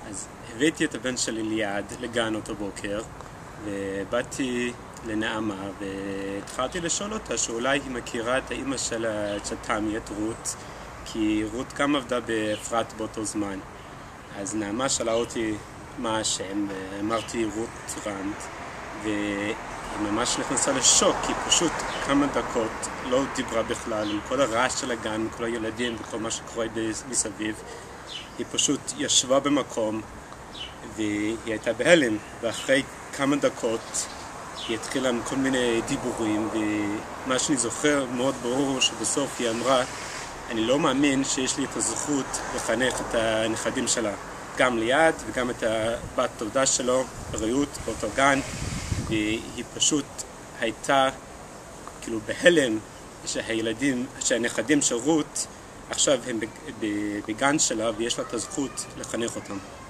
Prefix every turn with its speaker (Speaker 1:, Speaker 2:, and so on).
Speaker 1: אז הבאתי את הבן שלי ליד לגן אותו בוקר, ובאתי לנעמה והתחלתי לשאול אותה שאולי היא מכירה את האמא של תמי, את רות, כי רות גם עבדה באפרת באותו זמן. אז נעמה שאלה אותי מה השם, ואמרתי רות רנד, והיא ממש נכנסה לשוק, כי פשוט כמה דקות לא דיברה בכלל, עם כל הרעש של הגן, עם כל הילדים וכל מה שקורה מסביב. היא פשוט ישבה במקום והיא הייתה בהלם, ואחרי כמה דקות היא התחילה עם כל מיני דיבורים, ומה שאני זוכר מאוד ברור שבסוף היא אמרה, אני לא מאמין שיש לי את הזכות לחנך את הנכדים שלה, גם ליד וגם את הבת דודה שלו, רעות, באותו גן. והיא פשוט הייתה כאילו בהלם שהנכדים של רות עכשיו הם בגן שלה ויש לה את הזכות לחנך אותם.